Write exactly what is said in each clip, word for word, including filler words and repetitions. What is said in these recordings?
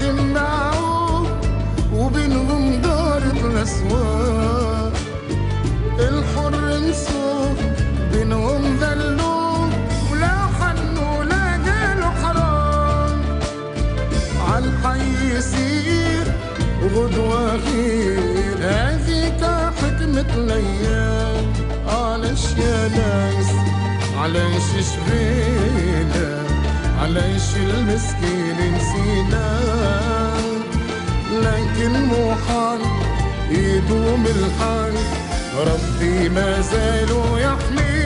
يمنعوا وبينهم دارت الأسواق. الحر نسوق بينهم ذلوا ولا حنوا لا قالوا حرام. عالحي يصير وغدوة غير هذيك حكمة الأيام. علاش يا ناس علاش شبينا علاش المسكين نسينا. لكن مو حال يدوم الحال ربي ما زالوا يحمينا.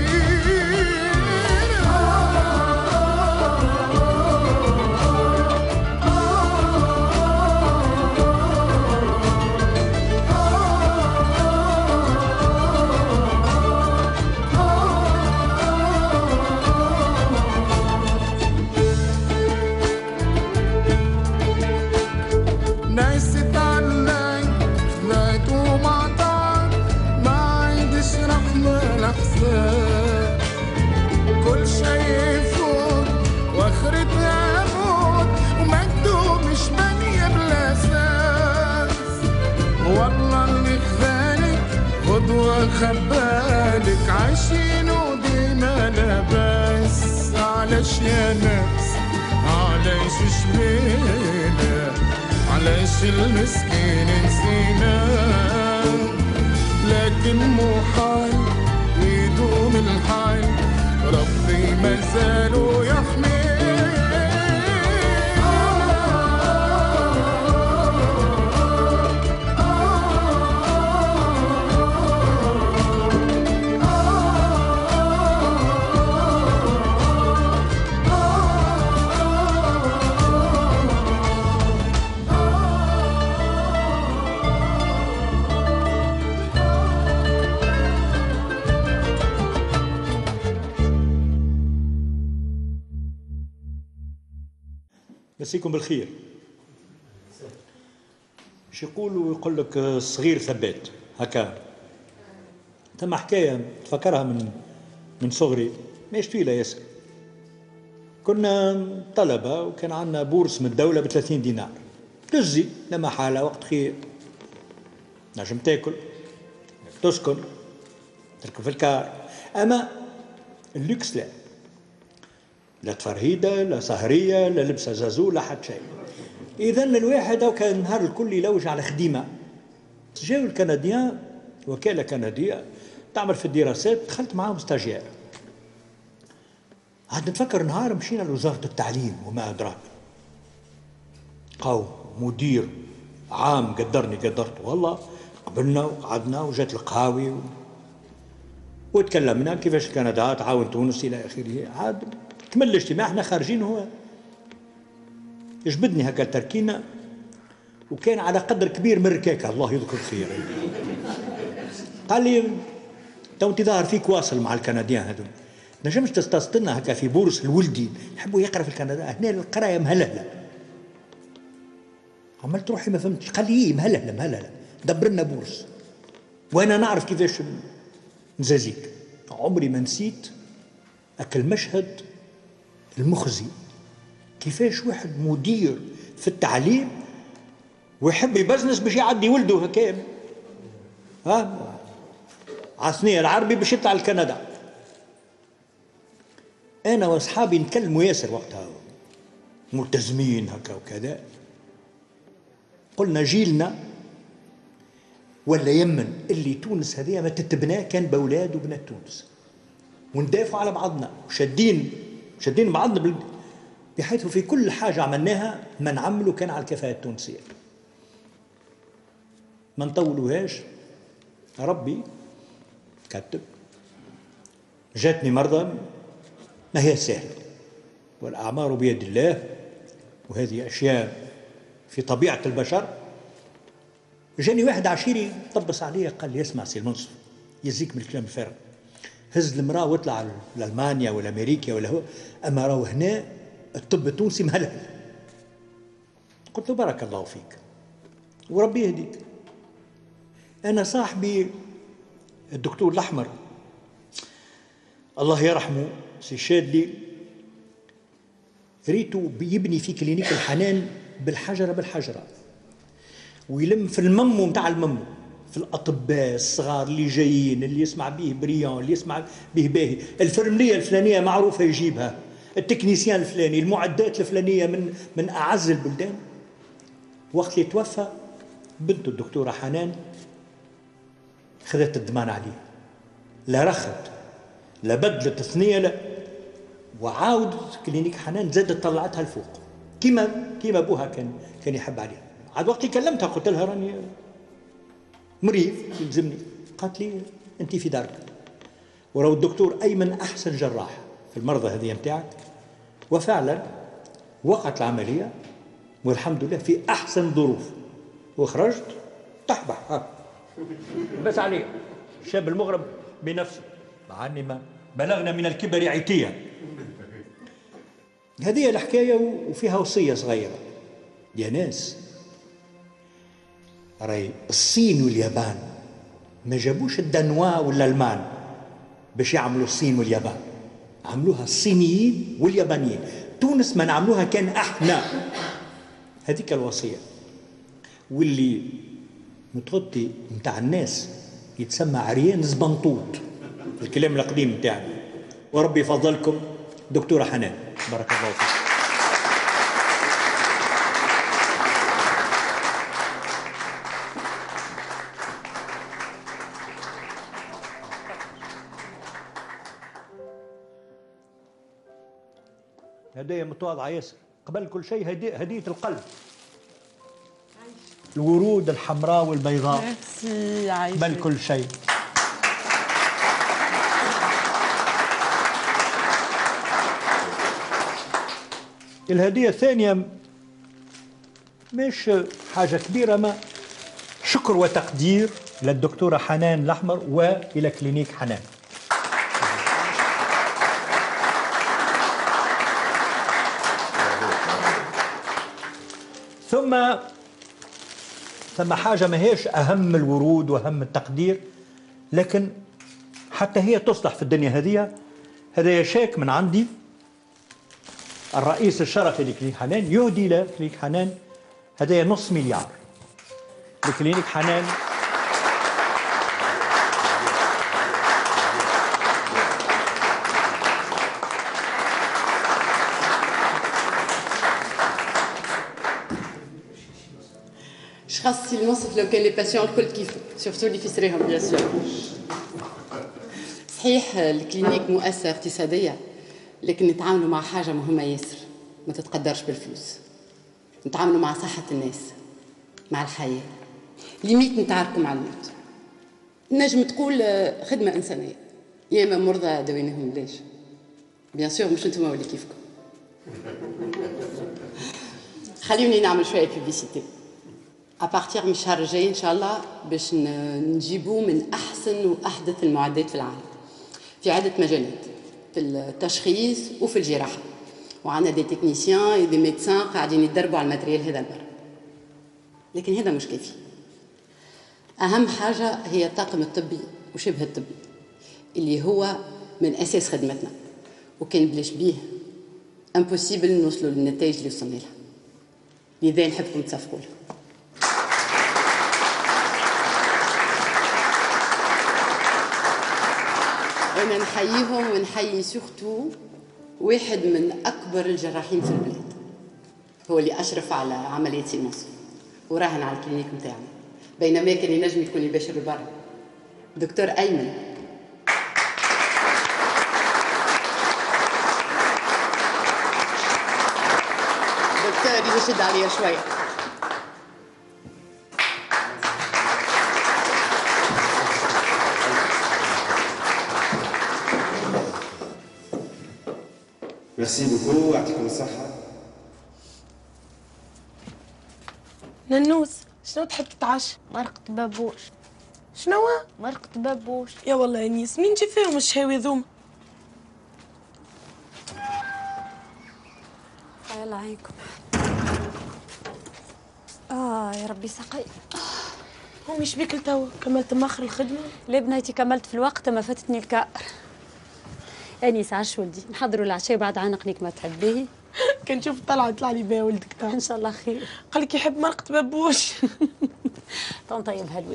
كل شيء يفوت واخرتها موت ومكتوب مش بنية بلا اساس. والله اللي خذالك غدوة خبالك عايشين ودينا لاباس. علاش يا ناس علاش شبينا علاش المسكين نسينا. لكن مو حال يدوم الحال ربي ما زالوا يحمي. مسيكم بالخير. شو يقولوا يقول لك الصغير ثبات هكا. ثم حكايه تفكرها من من صغري ماهيش طويله ياسر. كنا طلبه وكان عندنا بورس من الدوله ب ثلاثين دينار. تجزي لما حاله وقت خير نجم تاكل تسكن تركب في الكار. اما اللوكس لا، لا تفرهيده لا سهريه لا لبسه زازو لا حتى شيء. اذا الواحد او كان النهار الكل يلوج على خديمه. جاو الكنديان وكاله كنديه تعمل في الدراسات، دخلت معاهم ستاجير. عاد نتفكر نهار مشينا لوزاره التعليم وما ادراك. قاو مدير عام قدرني قدرته والله. قبلنا وقعدنا وجات القهاوي و... وتكلمنا كيفاش كندا تعاون تونس الى اخره. عاد كمل الاجتماع احنا خارجين. هو يجبدني هكا تركينا وكان على قدر كبير من الركاكه الله يذكر خير. قال لي تو انت ظاهر فيك واصل مع الكنديان هذول، نجمش تستسطلنا هكا في بورس الولدي نحبوا يقرا في الكندا هنا القرايه مهلهله. عملت روحي ما فهمتش. قال لي ايه مهلهله مهلهله دبر لنا بورس وانا نعرف كيفاش نزازيك. عمري ما نسيت هكا المشهد المخزي. كيفاش واحد مدير في التعليم ويحب يبزنس باش يعدي ولده هكا ها على الثنيه العربي باش يطلع لكندا. انا واصحابي نتكلموا ياسر وقتها ملتزمين هكا وكذا. قلنا جيلنا ولا يمن اللي تونس هذه ما تتبناه كان باولاد وبنات تونس وندافعوا على بعضنا وشادين شادين بعضنا بحيث في كل حاجه عملناها ما نعملوا كان على الكفاءه التونسيه. ما نطولوهاش. ربي كتب جاتني مرضى ما هي سهله والاعمار بيد الله وهذه اشياء في طبيعه البشر. جاني واحد عشيري طبس عليا قال لي اسمع سي المنصف يزيك من الكلام الفارغ، هز المراه واطلع لالمانيا ولا امريكا ولا هو، اما راهو هنا الطب التونسي مهلهل. قلت له بارك الله فيك وربي يهديك. انا صاحبي الدكتور الاحمر الله يرحمه سي شادلي ريتو بيبني في كلينيك الحنان بالحجره بالحجره، ويلم في الممو نتاع الممو، في الاطباء الصغار اللي جايين، اللي يسمع به بريون، اللي يسمع به باهي، الفرمليه الفلانيه معروفه يجيبها، التكنيسيان الفلاني، المعدات الفلانيه من من اعز البلدان. وقت اللي توفى بنته الدكتوره حنان خذت الضمان عليه، لا رخت لا بدلت ثنيه لا، وعاودت كلينيك حنان زادت طلعتها لفوق كيما كيما ابوها كان كان يحب عليها. عاد وقت اللي كلمتها قلت لها راني مريض يلزمني، قالت لي انت في دارك، وراه الدكتور ايمن احسن جراح في المرضى هذه نتاعك. وفعلا وقعت العمليه والحمد لله في احسن ظروف، وخرجت تحبح ها بس عليه الشاب المغرب بنفسه، مع اني ما بلغنا من الكبر عتيا. هذه الحكايه وفيها وصيه صغيره يا ناس، راي الصين واليابان ما جابوش الدنوا والالمان باش يعملوا الصين واليابان، عملوها الصينيين واليابانيين. تونس ما نعملوها كان احنا، هذيك الوصيه. واللي متغطي نتاع الناس يتسمى عريان زبنطوط، الكلام القديم نتاعنا. وربي يفضلكم دكتوره حنان، بارك الله فيك. هدية متواضعة ياسر. قبل كل شيء هدية, هدية القلب، الورود الحمراء والبيضاء قبل كل شيء. الهدية الثانية مش حاجة كبيرة، ما شكر وتقدير للدكتورة حنان الأحمر وإلى كلينيك حنان. ثم ثم حاجة ما هيش أهم الورود وأهم التقدير، لكن حتى هي تصلح في الدنيا هذه. هذا شيك من عندي الرئيس الشرفي لكلينيك حنان يهدي لكلينيك حنان هدايا نص مليار لكلينيك حنان. خاصي المنصف لو كان لي باسيون الكل كيفو، سورتو اللي في سريهم بيان سور. صحيح الكلينيك مؤسسة اقتصادية، لكن نتعاملوا مع حاجة مهمة ياسر ما تتقدرش بالفلوس. نتعاملوا مع صحة الناس، مع الحياة، ليميت نتعاركوا مع الموت. نجم تقول خدمة إنسانية، ياما مرضى داويناهم ليش؟ بيان سور مش انتم واللي كيفكم. خليوني نعمل شوية بيبليسيتي. أبارتيغ من الشهر الجاي إن شاء الله باش نجيبوا من أحسن وأحدث المعدات في العالم في عدة مجالات، في التشخيص وفي الجراحة، وعندنا دي تكنيسيان ودي ميدسان قاعدين يتدربوا على الماتريال هذا المرة. لكن هذا مش كافي. أهم حاجة هي الطاقم الطبي وشبه الطبي اللي هو من أساس خدمتنا، وكان بلاش بيه امبوسيبل نوصلوا للنتائج اللي وصلنا لها. لذا نحبكم تصفقوا له. أنا نحييهم ونحيي سورتو واحد من أكبر الجراحين في البلاد، هو اللي أشرف على عملية سي المنصف وراهن على الكلينيك نتاعنا، بينما كان ينجم يكون يباشر برا. دكتور أيمن دكتور يشد عليا شوية. ميرسي بوكو، يعطيكم الصحة. ننوس، شنو تحب تتعشى؟ مرقة بابوش. شنو؟ مرقة بابوش. يا والله يا نيس، مين جي فيهم الشهاوي ذوما؟ الله يعينكم. اه يا ربي سقي. هو مش بيك لتوا كملت ماخر الخدمة؟ لا بنيتي كملت في الوقت، ما فاتتني الكائر. انيس عاش ولدي، نحضروا العشاء بعد عنقنك ما تحبيه. كنشوف طلعه يطلع لي بها ولدك تا ان شاء الله خير. قال لك يحب مرقه بابوش. تنطيبها لولدي.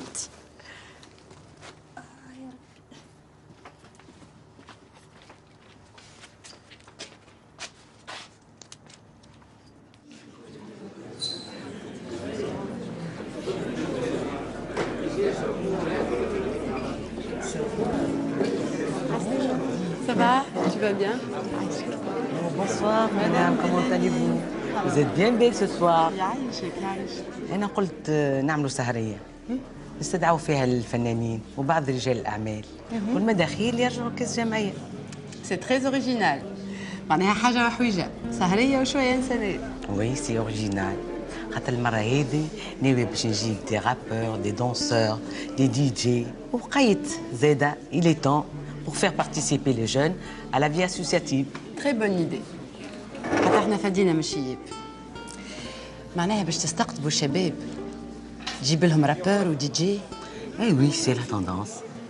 Ça va? Tu vas bien? Bonsoir madame, comment allez-vous? Vous êtes bien belle ce soir. يعيشك يعيشك. أنا قلت آه، نعملوا سهرية نستدعوا فيها الفنانين وبعض رجال الأعمال والمداخيل يرجعوا كاس جمعية. سي تري اوريجينال. معناها حاجة وحويجة، سهرية وشوية إنسانية. وي سي اوريجينال. خاطر المرة هذه ناوية باش نجيب دي رابور، دي دانسور، دي دي جي وقيت زادة. Il est temps pour faire participer les jeunes à la vie associative. تري بون ايدي. خاطر احنا فدينا من الشياب. معناها باش تستقطبوا الشباب تجيب لهم رابور ودي جي. Eh oui, c'est la tendance.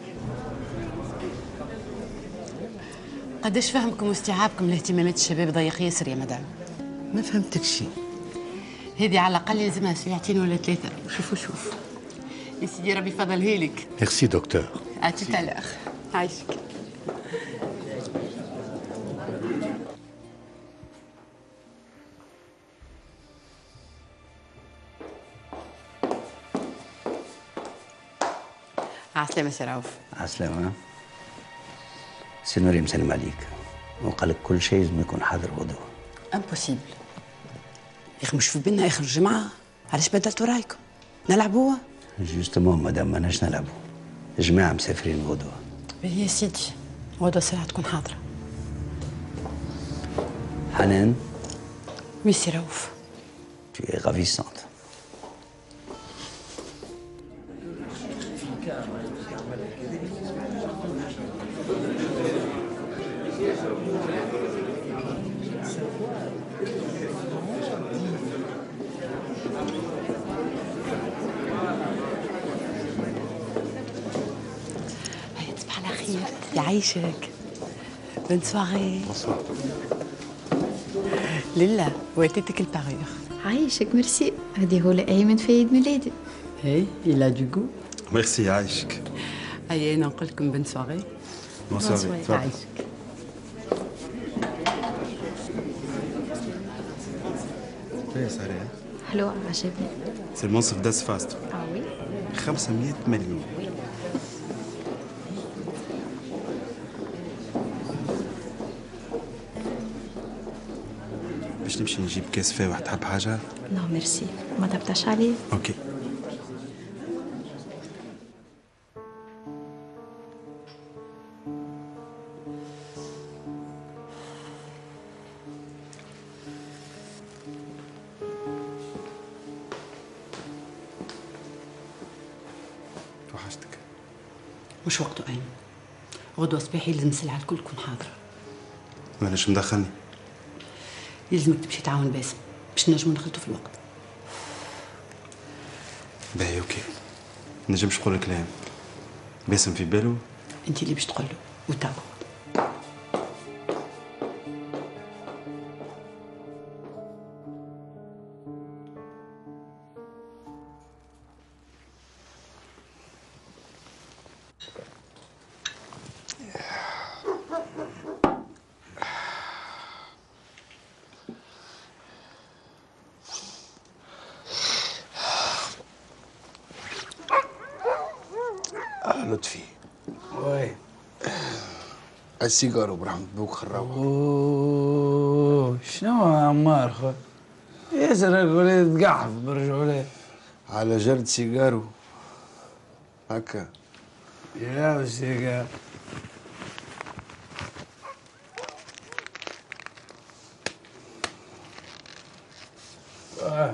قداش فهمكم واستيعابكم لاهتمامات الشباب ضيق ياسر يا مدام. ما فهمتك شيء. هذه على الأقل لازمها ساعتين ولا ثلاثة. شوفوا شوف. يا سيدي ربي فضلها لك. ميرسي دكتور. À tout à l'heure. عايشك. عسلامة سي رؤوف. عسلامة. سي نوري مسلم عليك وقال لك كل شيء لازم يكون حاضر غدوة. امبوسيبل. يا اخي مش في بالنا اخر الجمعة، علاش بدلتوا رايكم؟ نلعبوها؟ جوستومون مادام ماناش نلعبوا، الجماعة مسافرين غدوة. باهي يا سيدي، غدوة الساعة تكون حاضرة. حنان. وي سي رؤوف. Tu es ravissante. هيا تصبح على خير. يعيشك. بون سواري. Bonsoir. لله واتيتك الباريور. عايشك ميرسي. هذه هو لأيمن في عيد ميلادي. هي إلا دو جو. Merci, يعيشك. هيا أنا نقول لكم بون سواري. Bonsoir. يعيشك. يا سارة. حلوة عجبني. C'est المنصف داس فاست. اه وي. خمسمية مليون. باش نمشي نجيب كاس فاوح، تحب حاجة؟ نو ميرسي، ما تبطاش عليه. اوكي. وحشتك. مش وقته أيمن. غدوة صباحي لازم السلعة الكل تكون حاضرة. ماناش مدخلني. يلزمك تمشي تعاون باسم باش نجمو نخلطو في الوقت. باهي اوكي. نجمش نقول كلام. باسم في بالو؟ انت اللي باش تقول له وتوا. لطفي. وي. السيجارو برحمة بوك خراوة. اوه شنو يا عمار خو؟ ياسر الولاد تقحف بالرجولات. على جرد سيجارو. هكا. يا السيجار. آه.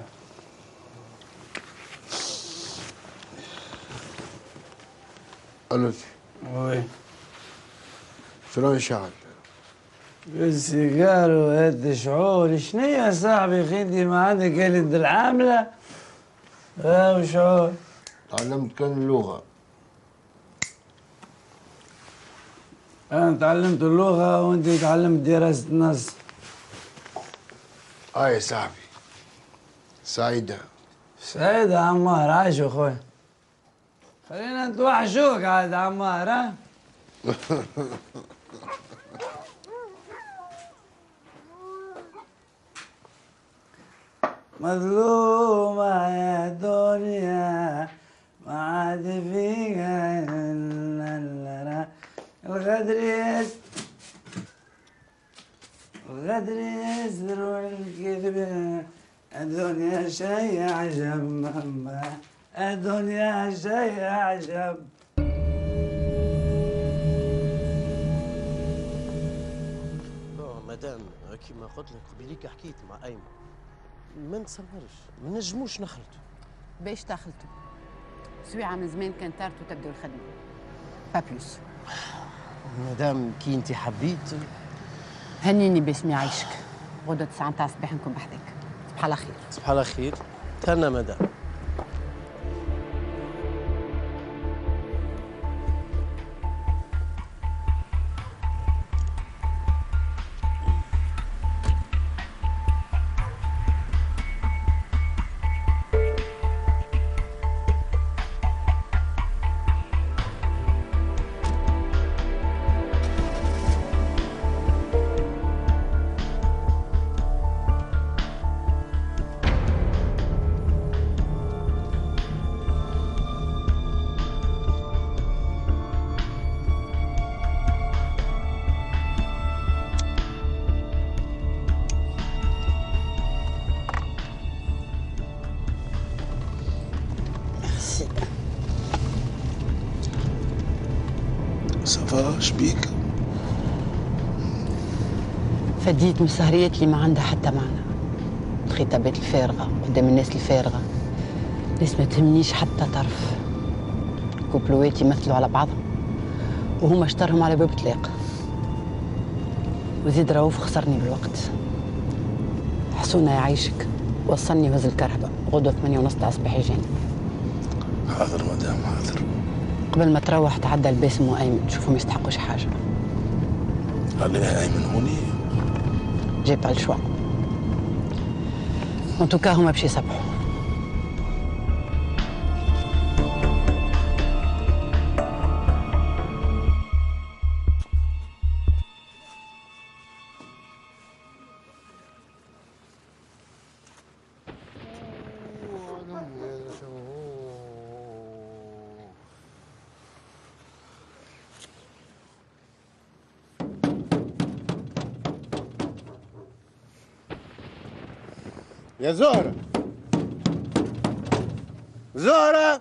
لطفي. وي. شنو يشعل؟ السيجار وهاد شعور شنو يا صاحبي خدي ما عندك ولد العاملة؟ ها وشعور؟ تعلمت كان اللغة. أنا تعلمت اللغة وأنت تعلمت دراسة النص. اه يا صاحبي. سعيدة. سعيدة عمار، عايشوا اخويا. خلينا نتوحشوك عاد عمار ها. مظلومة يا دنيا ما عاد فيها إلا الغدر يس الغدر يسر والكذب. الدنيا شي عجب ماما، الدنيا شي عجب. مدام كيما قلت لك قبيليك حكيت مع ايمن، ما نتصورش ما نجموش نخلطوا. باش تخلطوا سويعة من زمان كان تارتو تبدو الخدمة با بلوس. مدام كي انت حبيت هنيني باسمي عايشك. غدوة تسعة نتاع الصباح نكون بحذاك. صباح الله خير. صباح الله خير. تهنا مدام. صفا شبيك؟ فديت من السهريات اللي ما عندها حتى معنى، الخطابات الفارغة قدام الناس الفارغة، ناس ما تهمنيش حتى طرف، كوبلوات يمثلوا على بعضهم وهما اشترهم على باب طلاق. وزيد رؤوف خسرني بالوقت. حسونة يعيشك وصلني وهز الكرهبة غدوة ثمانية ونص تاع الصباح يجيني. حاضر مدام حاضر. قبل ما تروح تعدى الباسم وايمن شوفهم يستحقوش حاجه. خليها ايمن هوني. جي با الشوا. ان توكا هما باش يسبحوا. يا زهرة زهرة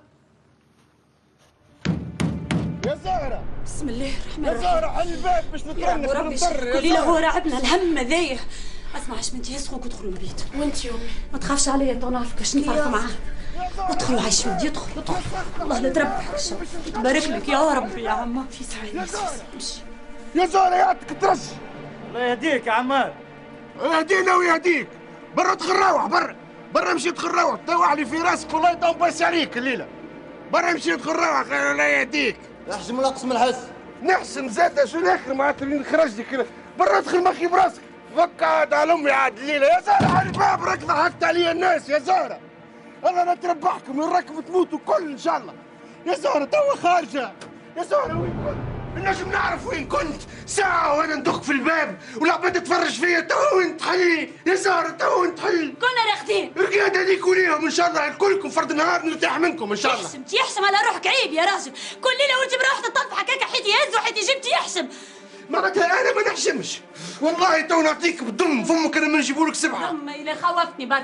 يا زهرة بسم الله الرحمن يا الرحيم. زهرة حل الباب باش نترنش يا ربي قولي له هو راعبنا الهم هذايا. اسمع اش بنتي يسخنك ودخلوا البيت. وانت يا امي ما تخافش عليا تو نعرفك باش نفرق معاه. ادخلوا عايش ولدي ادخل ادخل. الله لا تربحك يبارك لك يا ربي يا عمار في سعيد. امشي يا زهرة يعطيك ترش. الله يهديك يا عمار. يهدينا ويهديك. برا ادخل روح برا برا مشي ادخل روح طوع لي في راسك والله تو باس عليك الليله. برا مشي ادخل روح الله يهديك. احسن من اقسم الحس. نحسن زاد شو ناكل معناتها اللي نخرج لك برا ادخل مخي براسك. فك عاد على امي عاد الليله يا زهره على الباب راك ضحكت عليا الناس يا زهره. الله لا تربحكم وين راكم تموتوا الكل ان شاء الله. يا زهره توا خارجه يا زهره وين كنت؟ نجم نعرف وين كنت ساعة وانا ندق في الباب والعباد تتفرج فيا تو وين تحل يا زهرة تو وين تحل كنا راقدين رقاد هذيك وليهم ان شاء الله الكلكم فرد نهار نرتاح منكم ان شاء الله. يحسم تيحسم على روحك عيب يا راجل كل ليلة وانت بروحك تطفح هكاك حيت يهز وحيت يجيب تيحسم. معناتها انا ما نحشمش والله تو نعطيك بالضم فمك انا ما نجيبوا لك سبعة. اما الى خوفتني برك.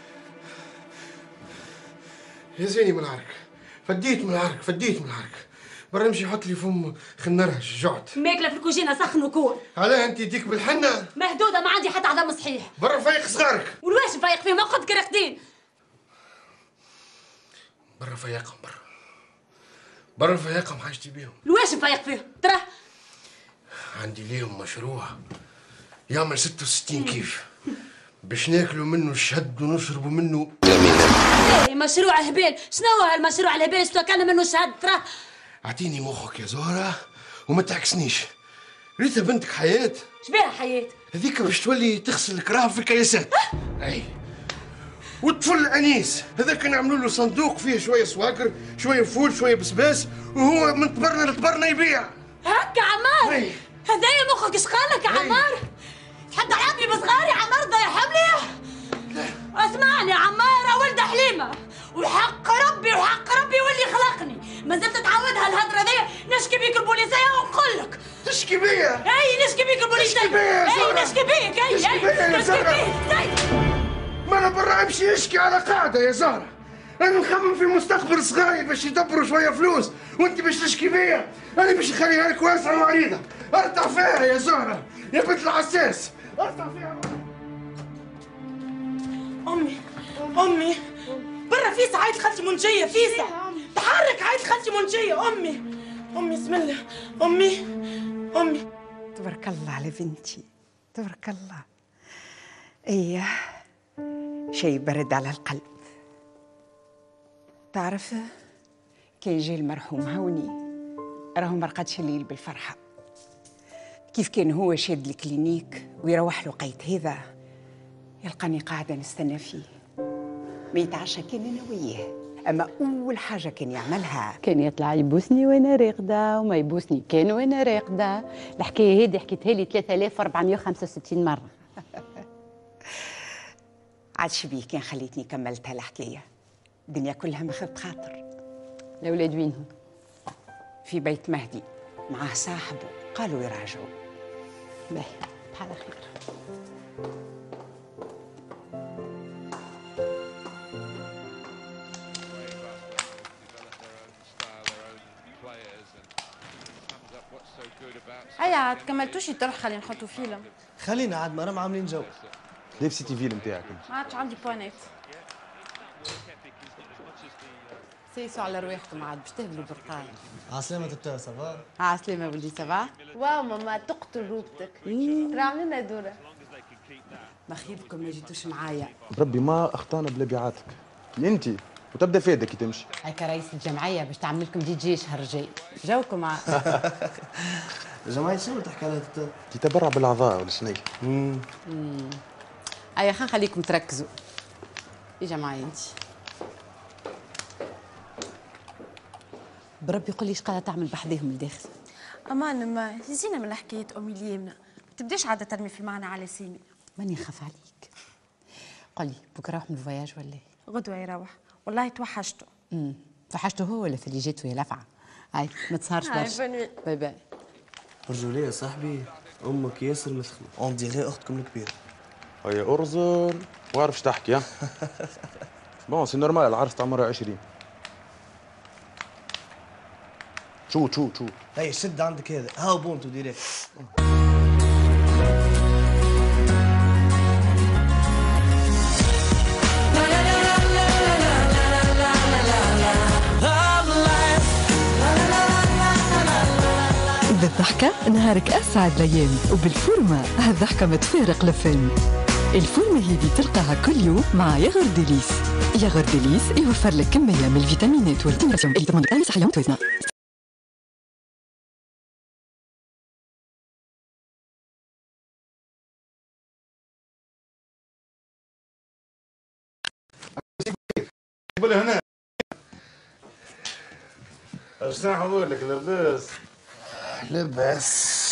يا زيني من العرك فديت من العرك فديت من العرك. برا نمشي حط لي فم خنرهش جعت. ماكله في الكوجينه سخن وكول. علاه انت يديك بالحنه؟ مهدوده ما عندي حتى عظم صحيح. برا فايق صغارك. والواش فايق فيهم ما قدك راقدين. برا فايقهم برا. برا فايقهم حاجتي بيهم. الواش فايق فيهم ترى. عندي ليهم مشروع يعمل ستة وستين كيف باش ناكلوا منه الشهد ونشربوا منه. ايه مشروع هبال شنو هو هالمشروع الهبال شتو كان منه شهد ترى. اعطيني مخك يا زهرة وما تعكسنيش. ريتا بنتك حياة. شبيها حياة؟ هذيك باش تولي تغسل الكراهه في الكياسات. اي والطفل انيس هذاك نعملوا له صندوق فيه شويه صواكر شويه فول شويه بسباس وهو من طبرنا لطبرنا يبيع. هكا عمار؟ اي هذايا مخك اش قالك يا عمار؟ حتى حبلي بصغاري عمار ضايع حملي؟ اسمعني يا عمار ولد حليمه وحق ربي وحق ربي واللي خلقني ما زلت تعودها الهضره ذي نشكي بيك البوليسيه ونقول لك تشكي بيا؟ اي نشكي بيك البوليسيه تشكي بيا يا زهرة؟ اي نشكي بيك اي تشكي بيا يا نشكي زهرة؟ بيك ما انا برا امشي اشكي على قاعده يا زهره. انا نخمم في مستقبل صغاري باش يدبروا شويه فلوس وانت باش تشكي بيا. انا باش نخليها لك واسعه وعريضه. ارتع فيها يا زهره يا بنت العساس ارتع فيها. امي امي برا فيسا عايد خالتي منجيه فيسا تحرك عايد خالتي منجيه. امي امي بسم الله امي امي. تبارك الله على بنتي تبارك الله. ايه شيء برد على القلب. تعرف كي يجي المرحوم هوني راهو ما رقدش الليل بالفرحه. كيف كان هو شاد الكلينيك ويروح له قيت هذا يلقاني قاعده نستنى فيه. ما يتعشى كان انا وياه، اما اول حاجه كان يعملها كان يطلع يبوسني وانا راقده وما يبوسني كان وانا راقده. الحكايه هذه حكيتها لي ثلاثة آلاف وأربعمائة وخمسة وستين مره. عادش بيه كان خليتني كملتها الحكايه. الدنيا كلها ما خذت خاطر. الاولاد وينهم؟ في بيت مهدي معاه صاحبه قالوا يراجعوا. باهي بحال خير. هيا عاد كملتوش تروح خلينا نحطوا فيلم. خلينا عاد ما راهم عاملين جو. لبستي فيلم نتاعك ما عادش عندي بوانات. سيسوا على رواحكم عاد باش تهبلوا برقاي. عسلامة تتا سافا؟ عسلامة ولدي سافا؟ واو ماما تقتل روبتك. ترى عملنا دورة. ما خيبكم ما جيتوش معايا. بربي ما اخطانا بلا بيعاتك. انت وتبدا فايدة كي تمشي. هيك رئيس الجمعية باش تعمل لكم دي جي شهر جاي. جوكم عاد. الجمعية شنو تحكي عليها تتا؟ كي تبرع بالاعضاء ولا شنو؟ امم ايا خلينا نخليكم تركزوا. اجا معايا انت. بربي قولي ايش قاعده تعمل بحذاهم الداخل. امان ما يزينا من حكايه امي اليمنى ما تبداش عاده ترمي في المعنى على سامي. ماني نخاف عليك. قولي بكره راح من الفواياج ولا ايه؟ غدوه يروح والله توحشته. امم توحشته هو ولا اللي جات وهي لافعه؟ هاي ما تسهرش برشا. باي باي. رجوليه يا صاحبي امك ياسر مثخنه اون ديغي اختكم الكبيره. هيا ارزل واعرفش تحكي ها. بون سي نورمال العرس تاع مرة عشرين. شو شو شو هي شد عندك هذا هاو بونتو ديريكت. بالضحكة نهارك أسعد الأيام وبالفورمة هالضحكة ما تفارق الفم. الفورمة هذه تلقاها كل يوم مع ياغور ديليس. ياغور ديليس يوفر لك كمية من الفيتامينات والمينرالات اللي تضمن لك صحية متوازنة. قبل هنا اش نقول لك لاباس لاباس.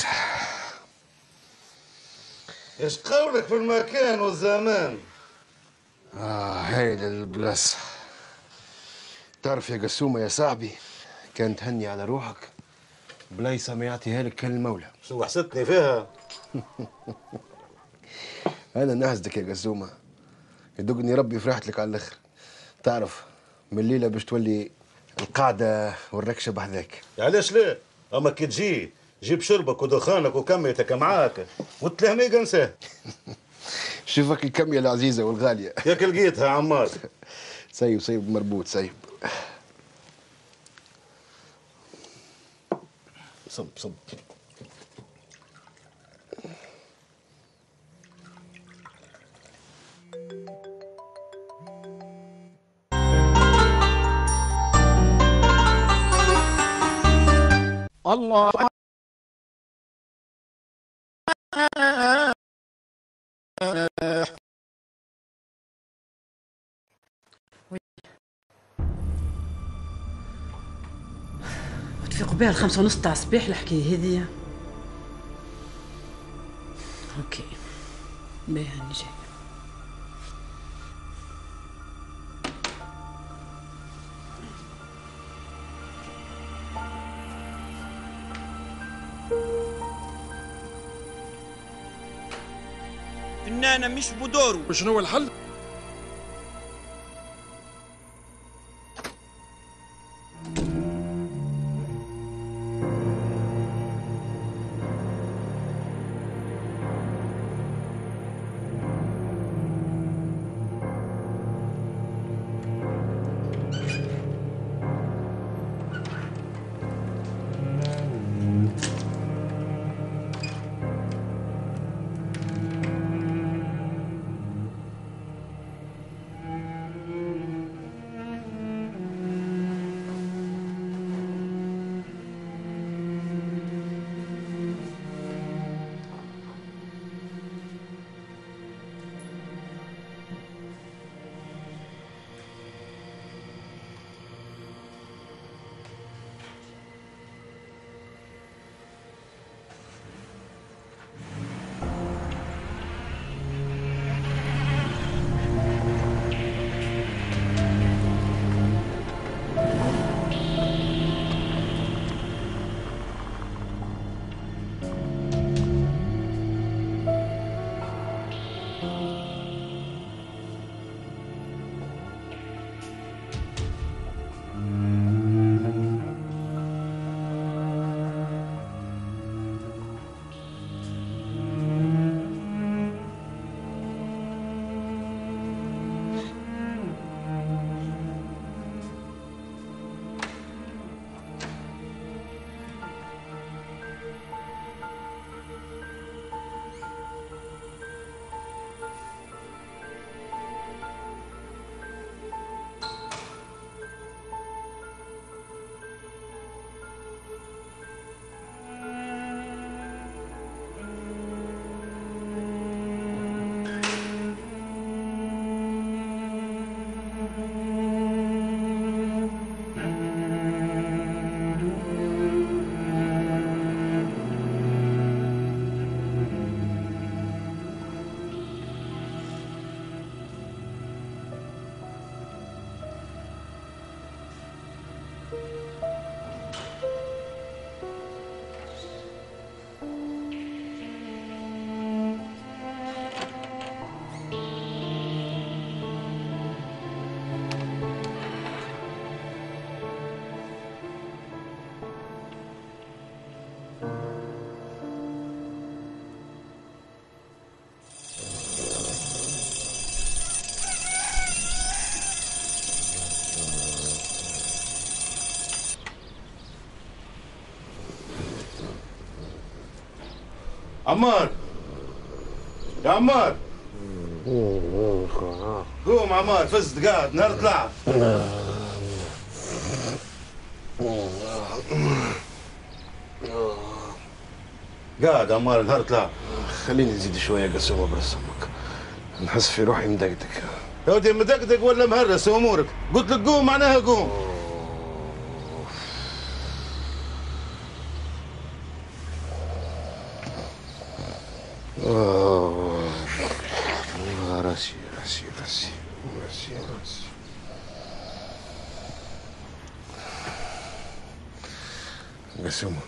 ايش قولك في المكان والزمان؟ اه هيدا البلاصة. تعرف يا قسومة يا صاحبي كان تهني على روحك بلايصة ما يعطيها لك كان المولى. شو حسدتني فيها؟ انا نحسدك يا قسومة يدقني ربي فرحت لك على الاخر. تعرف من الليلة باش تولي القعدة والركشة بحذاك. علاش لا؟ اما كي تجي جيب شربك ودخانك وكميتك معاك وتلهمي قنساه. شوفك الكمية العزيزة والغالية. ياك لقيتها عمار. سيب سيب مربوط سيب. صب صب. الله في قبال خمسة ونص تاع الصباح الحكايه هذه. اوكي باهي هاني جاي. فنانة مش بدوره. وشنو هو الحل؟ عمار يا عمار قوم عمار، فزت قاعد نهار طلع. قاعد عمار نهار طلع. خليني نزيد شويه قسوه برس امك، نحس في روحي مدقدق. يا ودي مدقدق ولا مهرس امورك؟ قلت لك قوم معناها قوم. آه. راسي راسي راسي راسي راسي قسومة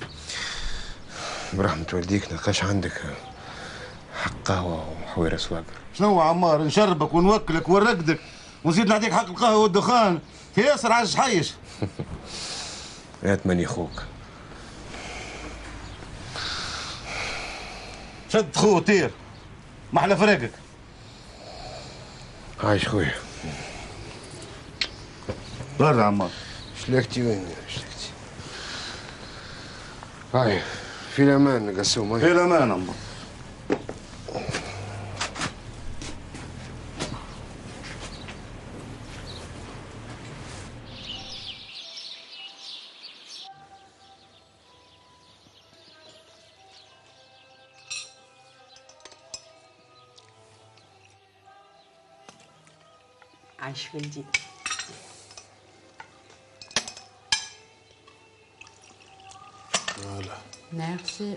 برحمة والديك نلقاش عندك حق قهوة وحويرة سواقر. شنو عمار، نشربك ونوكلك ونرقدك ونزيد نعطيك حق القهوة والدخان في ياسر عايش حيش. يا تمني خوك. شد خو طير، ما احنا فراقك. عايش خويا. برا عمار. شلكتي وين شلكتي؟ هاي في الامان قسوم. في الامان عمار. عايش ولدي. فوالا. ميرسي.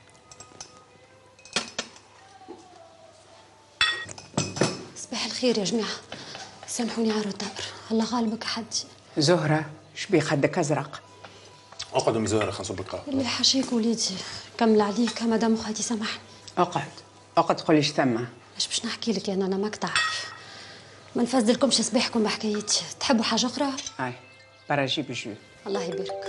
صباح الخير يا جماعة، سامحوني على الروتار، الله غالبك حد. زهرة شبيه خدك ازرق؟ اقعد ام زهره، خلينا نصب القهوه. اللي حاشيك وليدي، كمل عليك مدام خالتي سامحني. اقعد اقعد تقول ايش ثم. اش باش نحكي لك يا نانا، ماك تعرف ما نفزلكمش صباحكم بحكايتي. تحبوا حاجة أخرى؟ اي برا جيب جو. الله يبارك.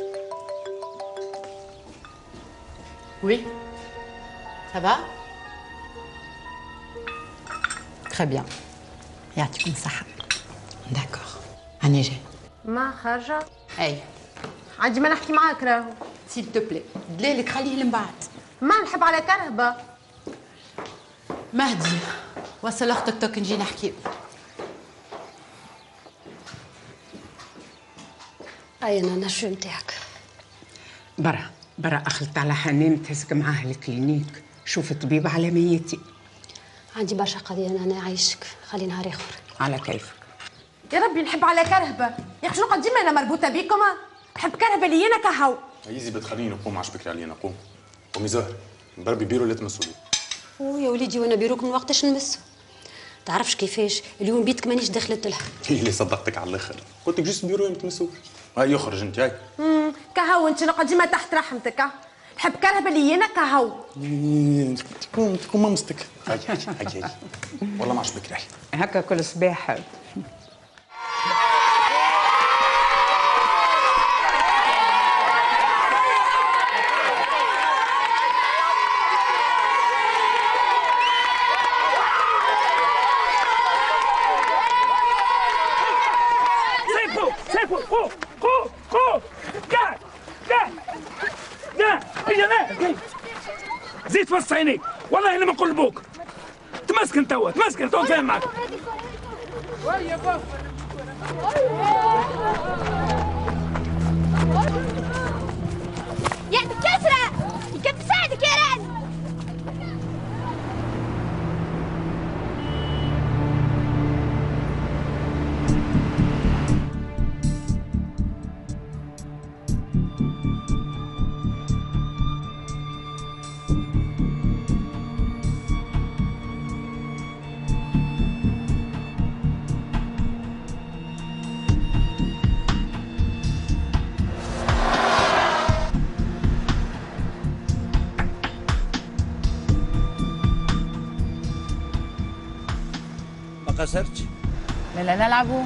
وي سافا تري بيان. يعطيكم الصحة. داكور أنا جاي. ما خارجة؟ أي عندي ما نحكي معاك راهو. سيل تو بلي دلالك خليه لمبعد. ما نحب على كرهبة. مهدي وصل أختك توك نجي نحكي. أي نانا شو نتاعك؟ برا برا أخلط على حنان تهزك معاه الكلينيك، شوف الطبيب على ميتي. عندي برشا قضية نانا، عايشك خلي نهار آخر. على كيفك. يا ربي نحب على كرهبة يا أخي، شنو قديما أنا مربوطة بيكم؟ نحب كرهبة اللي أنا كهو. يزي بتخليني نقوم عش بكري علينا. قوم قومي زهر، بربي بيرو اللي تمسوا لي. ويا وليدي وانا بيروك من وقتاش نمسو. تعرفش كيفاش اليوم بيتك مانيش دخلت لها. هي اللي صدقتك على الاخر، قلت لك جوست بيرو ما تمسوش. هاي يخرج انت هاي. امم كهو انت قديما تحت رحمتك. ها نحب كرهبة اللي أنا كهو. تكون تكون مامستك. هاي هاي هاي والله ما عش بكري. هكا كل صباح. قو قو قو قاعد قاعد قاعد هي لا زيد فص عينيك والله لما نقول لبوك تمسكن توا تمسكن توا نفهم معك. يا كسرة كيف تساعدك يا راد؟ قصرتش؟ لا لا نلعبوا.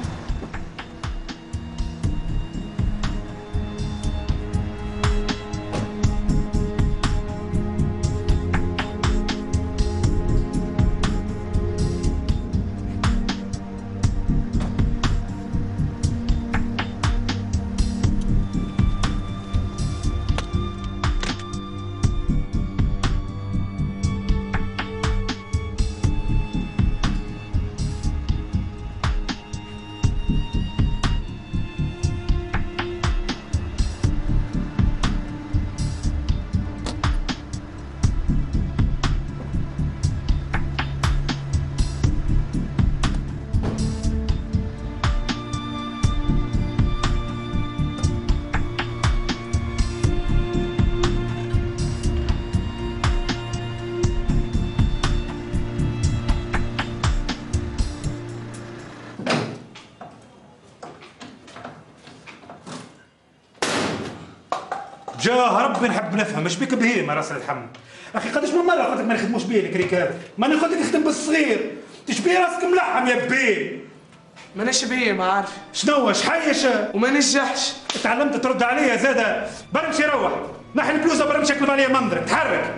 جاه ربي نحب نفهم اش بيك بهيمه راس الحم. اخي قداش من مره قلت لك ما نخدموش بيه الكريكات، ماني قلت لك نخدم بالصغير، تشبيه راسك ملحم يا بيه. مانيش بيه ما عارف. شنو شحيش؟ وما نجحش. تعلمت ترد عليا زاده، برمشي روح، نحي البلوزه برمشي اكلم عليا منظرك، تحرك.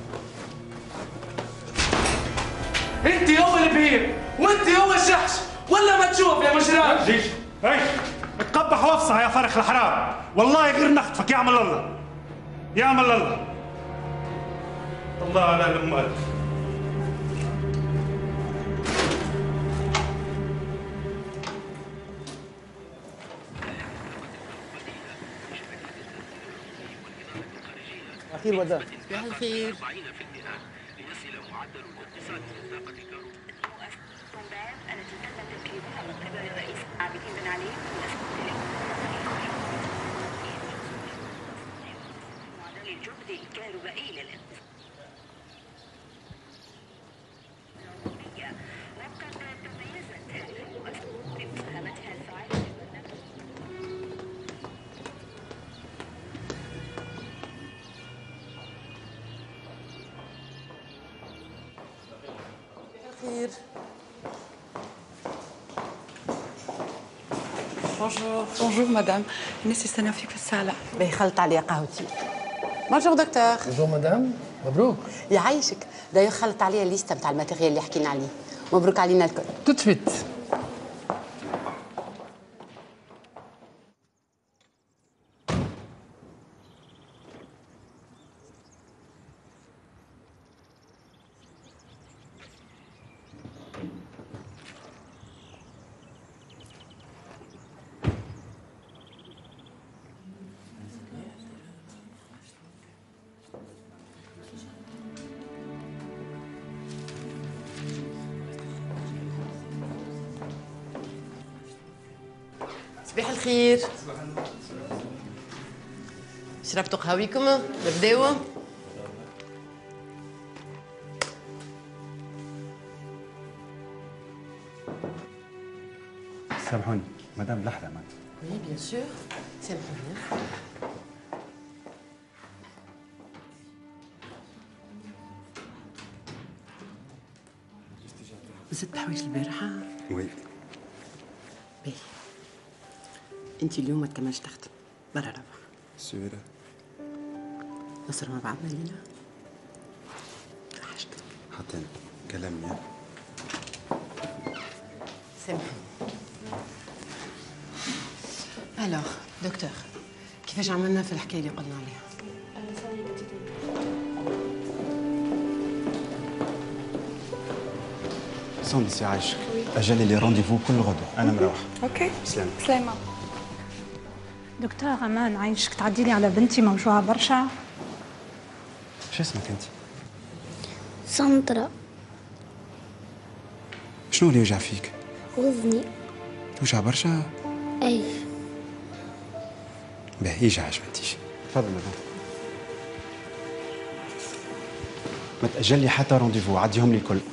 انت هو البيه وانت هو الشحش، ولا ما تشوف يا مجرم؟ جيش، ايش؟ تقبح وافصح يا فرخ الحرام، والله غير نخطفك يعمل الله. يعمل الله. الله على الاموال. اخير وداع. صباح الخير. الجهد الكهربائي للاتصال. وقد تميزت هذه المؤسسة بمساهمتها الفعالة. خير. بونجور. بونجور مدام، الناس يستناو فيك في الصالة. باهي خلط عليا قهوتي. بونجور دكتور. بونجور مدام، مبروك. يعيشك. دايوغ خلط عليا الليسته نتاع الماتيريال اللي حكينا عليه. مبروك علينا الكل. توت سويت. صباح الخير. شربتوا قهويكم؟ نبداو؟ سامحوني مدام لحظة ما وي بيان سور سامحوني. زدت حوايج البارحة؟ وي. باهي. انت اليوم ما تكملش تخدم برا ربح. سيرة. نصر مع بعضنا لينا. وحشتك. حتى أنا كلامي يعني. سامحني. الوغ دكتور كيفاش عملنا في الحكايه اللي قلنا عليها؟ سندس يعيشك. أجلي لي رونديفو كل غدوة، أنا مروح. اوكي سلام. سلامة. دكتور امان عايشك تعدي لي على بنتي موجوعه برشا. شو اسمك أنت؟ سندرا. شنو اللي يوجع فيك؟ وزني. توجع برشا؟ اي. باهي يجعش ما تيجي. تفضل مدام. ما تأجلي حتى رونديفو، عديهم لي الكل.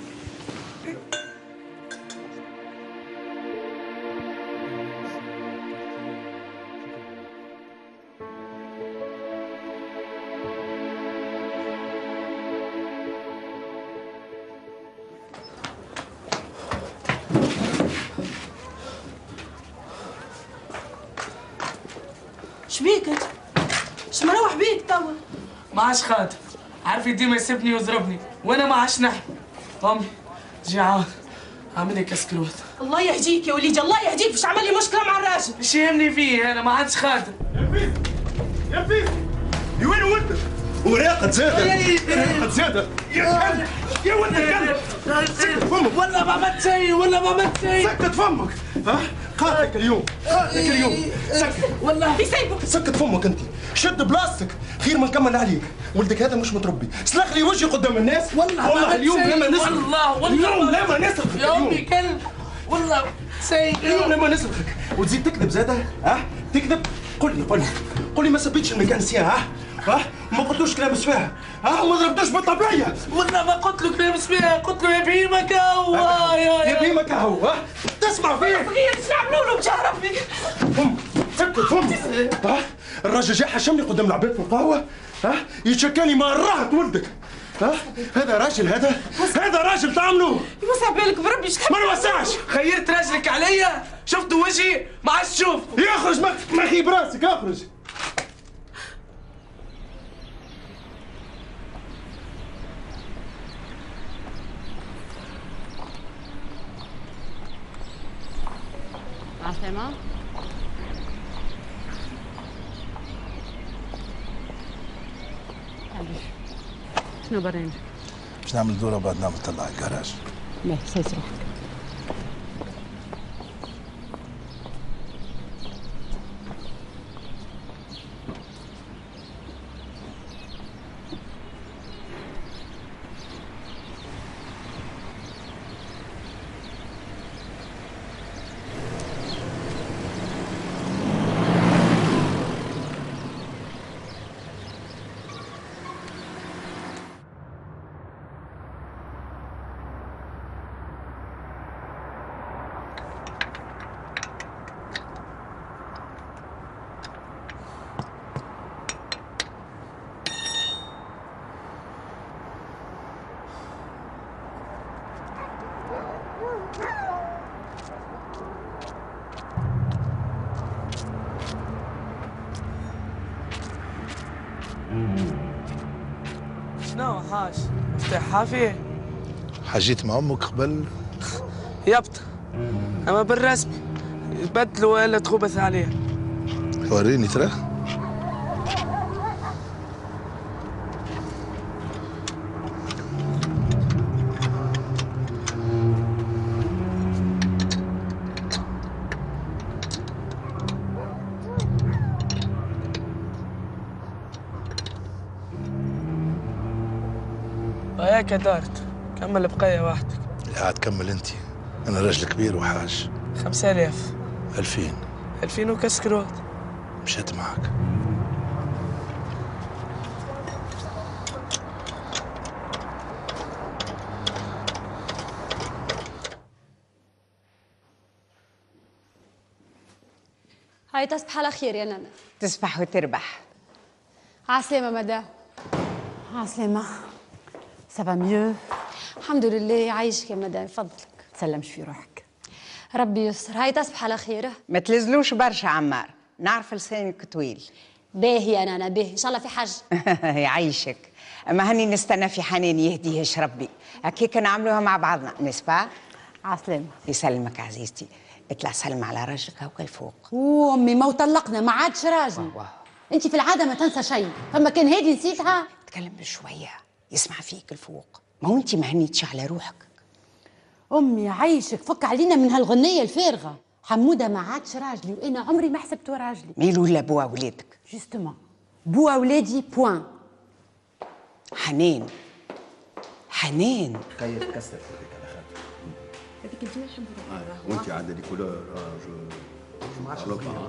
شبيك انت؟ اش مروح بيك توا؟ ما عادش خاطر، عارف ديما يسبني ويضربني وانا ما عادش نحن. امي جيعان عامل لي كسكروت. الله يهديك يا وليدي، الله يهديك، باش عمل لي مشكله مع الراجل. ايش يهمني فيه انا، ما عادش خاطر. يا فيس يا فيس يا وين ولدك؟ وراقد زادة راقد زادة يا كلب يا ولد الكلب سكت فمك ولا ما عملت شيء ولا ما عملت شيء. سكت فمك ها قاتلك اليوم قاتلك اليوم سكت والله بيسيبك. سكت فمك انت شد بلاصتك خير ما نكمل عليك. ولدك هذا مش متربي سلخ لي وجهي قدام الناس. والله والله اليوم لما نسلخ والله والله اليوم لما نسلخك يا امي كلب والله سيء. اليوم لما نسلخك وتزيد تكذب زاده ها تكذب. قل لي قل لي قل لي ما سبيتش الميكانسيان ها ها ما قلتلوش كلام سفاه ها وما ضربتوش بالطبليه. والله ما قلت له كلام سفاه، قلت له يا بهيمك هو يا بهيمك هو ها تسمع فيه صغير اش نعملوا له بجاه ربي؟ فم سكت فم ها الراجل جاي حشمني قدام العباد في القهوه ها يتشكاني ما راحت ولدك ها هذا راجل هذا هذا راجل تعملوه. يوسع بالك بربي اش ما نوسعش. خيرت راجلك عليا شفتوا وجهي ما عادش تشوف. يخرج ما خيب راسك اخرج. مع السلامة. شنو برنامج؟ باش نعمل دورة بعد نعمل طلع الكراج. باهي سيس روحك. شنو حاج؟ مفتاح حافي؟ حجيت مع امك قبل؟ يبط اما بالرسمي يبدلوا ولا تخبث عليه. وريني ترى. وهيك دارت. كمل بقية وحدك. لا تكمل انت، انا راجل كبير وحاج. خمسة آلاف. ألفين. ألفين وكسكروت. مشيت معك. هاي تصبح على خير يا نانا. تصبح وتربح. عسلامة مدام. عسلامة. سافا ميو؟ الحمد لله يعيشك يا مدام فضلك. تسلمش في روحك. ربي يستر. هاي تصبح على خير. ما تلزلوش برشا عمار، نعرف لسانك طويل. باهي يا نانا باهي، ان شاء الله في حج. يعيشك. اما هني نستنى في حنان يهديهش ربي، هكيك نعملوها مع بعضنا نسبة. عسلامة. يسلمك عزيزتي، اطلع سلم على راجلك هوكا الفوق. امي ما وطلقنا ما عادش راجل. انت في العاده ما تنسى شيء، فما كان هادي نسيتها. تكلم بشويه يسمع فيك الفوق، ما هو انت ما هنيتش على روحك. امي عايشك فك علينا من هالغنيه الفارغه. حموده ما عادش راجلي وانا عمري ما حسبته راجلي. ميلو ولا بوا ولادك؟ جوستومون بوا ولادي بوان. حنان حنان كيف كسر هذيك على خاطر هذيك انت ما نحبها. وانت عندك دي كولور جو جو ما عادش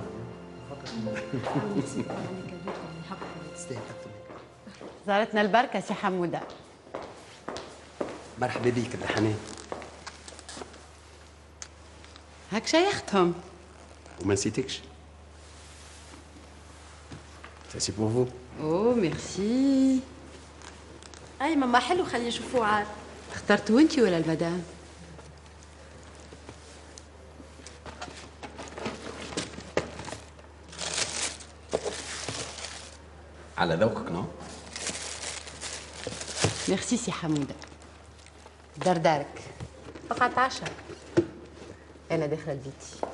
زارتنا البركه سي حموده. مرحبا بيك يا حنان. هاك شيختهم. وما نسيتكش. سي بور فو. اوه ميرسي. اي ماما حلو خلي يشوفوه عاد. اخترتوا انت ولا المدام؟ على ذوقك نو؟ ميرسي سي حموده. دار دارك. بقعت عشا. انا داخله لبيتي.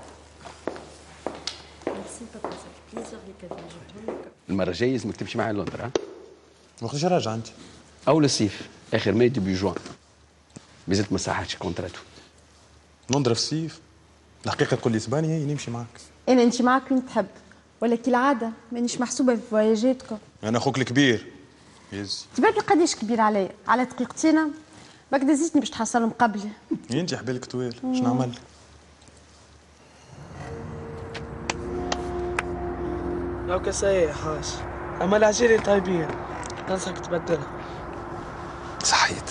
ميرسي بابا سا بليزير لي كادو جبتهم لك. المره الجايه لازمك تمشي معايا لندن ها؟ وقتاش راجع انت؟ اول الصيف اخر ماي ديبي جوان. مازلت ما صحتش كونتراتو. لندن في الصيف؟ الحقيقه تقول لي اسبانيا هي نمشي معاك. انا نمشي معاك وين تحب، ولا كالعاده مانيش محسوبه في فواياجاتكم. انا اخوك الكبير. يز. تبان قداش كبير عليا، على دقيقتين بكدا زيتني باش تحصلهم قبلي. انت حبالك طويل، شنو نعمل؟ لو كساية حاج، اما العجيري طيبين ننصحك تبدلها. صحيت.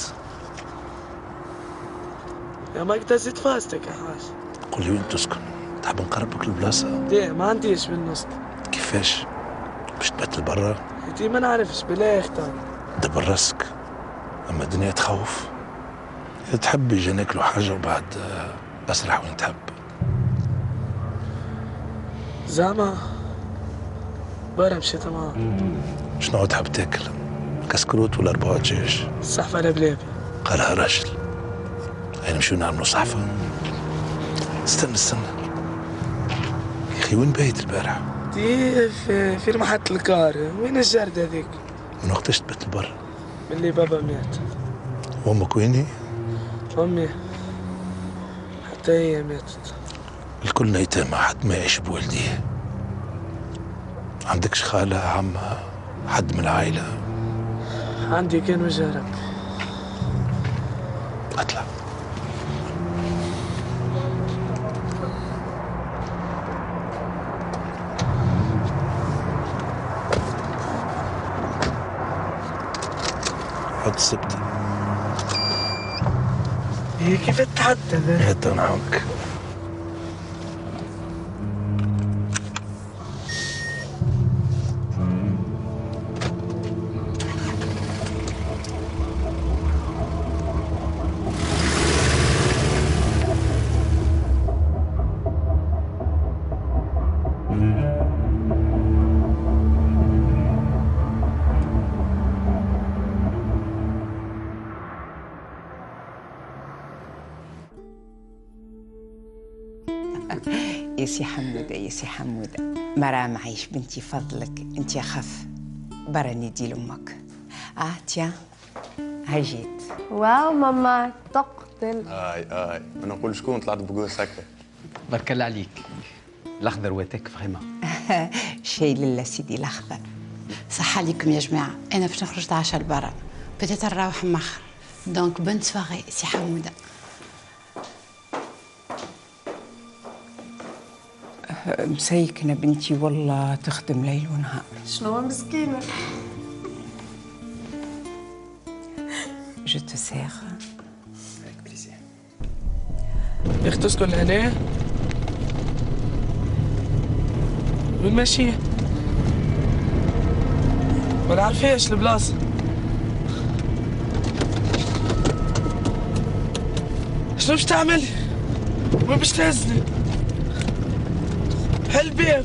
يا ما كدا زيد فاستك يا حاج. قول لي وين تسكن؟ تحب نقربك البلاصه؟ دي ما عنديش بالنص. كيفاش؟ باش تبدل برا؟ دي ما نعرفش بالله اختار. دبر راسك، اما الدنيا تخوف. اذا تحب يجي ناكلوا حاجه وبعد اسرح وين تحب. زعما برا مشيت معاه. شنو تحب تاكل؟ كسكروت ولا ربوع دجاج؟ الصحفه لبلابي. قالها راجل. هاي نمشيو نعملوا صحفه. استنى استنى يا اخي، وين بايت البارح؟ دي في, في محطة الكار. وين الجرد هذيك؟ من وقتاش تبت برا؟ من اللي بابا مات. وامك ويني؟ امي حتى هي ماتت. الكل يتامى، حد ما يعيش بوالديه. عندكش خالة عمة حد من العائلة؟ عندي كان وجارك. اطلع. حط السبتة. هي كيف تتحدى ذا؟ حتى نعاونك. سي حمودة يا سي حمودة، مرا معيش بنتي فضلك انت يا خف برا ندي لامك. اه تيا هاي جيت. واو ماما تقتل. اي اي ما نقول شكون طلعت بقوس هكا. بارك الله عليك، الاخضر واتك فريمون. شي لله سيدي الاخضر. صح عليكم يا جماعه، انا باش نخرج نتعشى لبرا، بديت نروح مأخر، دونك بنت سواغي سي حموده. مسيكنه بنتي والله تخدم ليل ونهار. شنو مسكينه؟ جو تو سير. افيك بليزير. يا اختي تسكن هنا؟ وين ماشية؟ ما نعرفهاش البلاصة. شنو باش تعمل؟ وين باش تهزني؟ حل الباب.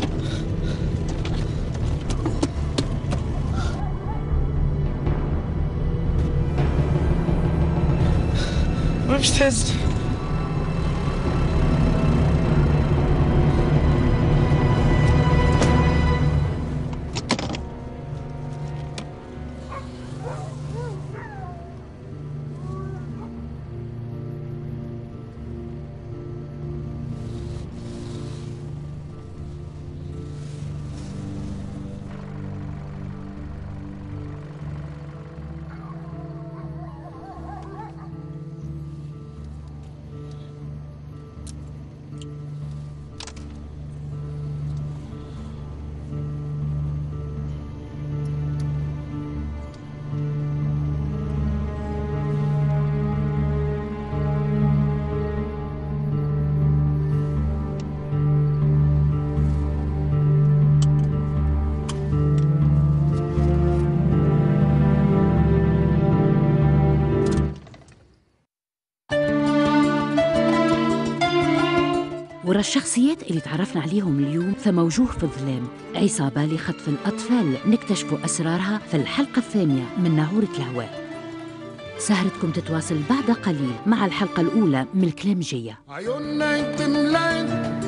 وين باش تهزني؟ ورا الشخصيات اللي تعرفنا عليهم اليوم ثم وجوه في الظلام، عصابة لخطف الأطفال نكتشف أسرارها في الحلقة الثانية من ناهورة الهواء. سهرتكم تتواصل بعد قليل مع الحلقة الأولى من الكلام جية. عيوننا يتملين